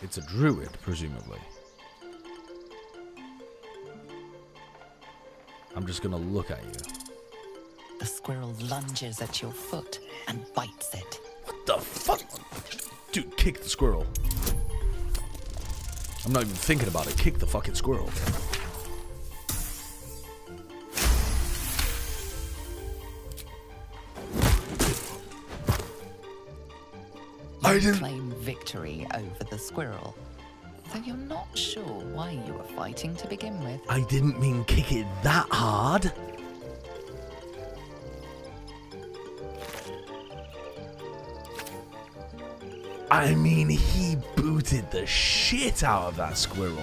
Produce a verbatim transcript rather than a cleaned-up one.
It's a druid, presumably. I'm just gonna look at you. The squirrel lunges at your foot and bites it. What the fuck? Dude, kick the squirrel. I'm not even thinking about it. Kick the fucking squirrel. You I didn't claim victory over the squirrel. So you're not sure why you were fighting to begin with. I didn't mean kick it that hard. I mean, he booted the shit out of that squirrel.